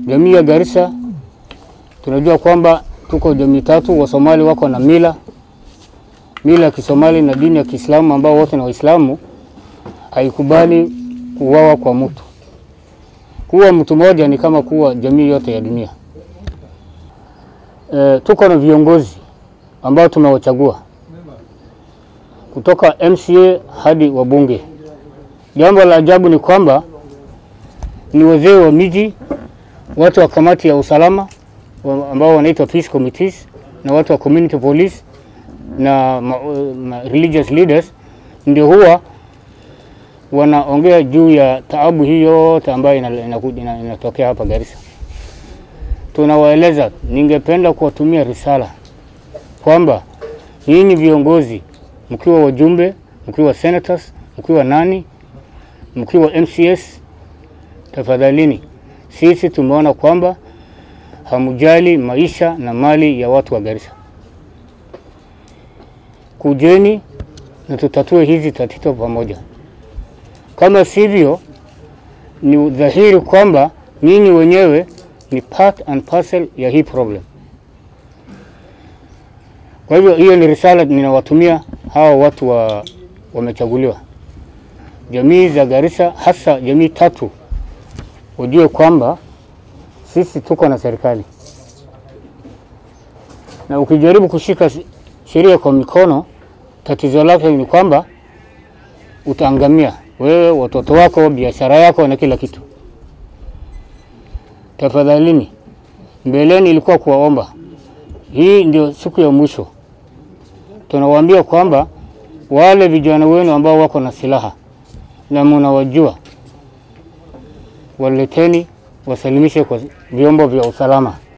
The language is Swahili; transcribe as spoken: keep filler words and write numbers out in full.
Jamii ya Garissa tunajua kwamba tuko jamii tatu. Wa Somali wako na mila mila ya Kisomali na dini ya Kiislamu ambao wote ni Waislamu. Haikubali kuuawa kwa mtu. Kuwa mtu mmoja ni kama kuwa jamii yote ya dunia. E, tuko na viongozi ambao tumewachagua kutoka M C A hadi wabunge. Jambo la ajabu ni kwamba ni wazee wa miji, watu wa kamati ya usalama ambao wanaitwa peace committees, na watu wa community police na ma, ma, religious leaders ndio huwa wanaongea juu ya taabu hii yote ambayo inatokea ina, ina hapa Garissa. Tunawaeleza, ningependa kuwatumia risala kwamba nyinyi viongozi, mkiwa wajumbe, mkiwa senators, mkiwa nani, mkiwa M C S, tafadhalini, sisi tumeona kwamba hamujali maisha na mali ya watu wa Garissa. Kujeni na tutatue hizi tatizo pamoja. Kama sivyo, ni dhahiri kwamba nyinyi wenyewe ni part and parcel ya hii problem. Kwa hivyo hiyo ni risala ninawatumia hawa watu wa wamechaguliwa. Jamii za Garissa, hasa jamii tatu, wajue kwamba sisi tuko na serikali. Na ukijaribu kushika sheria kwa mikono, tatizo lake ni kwamba utaangamia wewe, watoto wako, biashara yako na kila kitu. Tafadhalini, mbeleni ilikuwa kuwaomba. Hii ndio siku ya mwisho. Tunawaambia kwamba wale vijana wenu ambao wako na silaha na mnawajua, waleteni wasalimishe kwa vyombo vya usalama.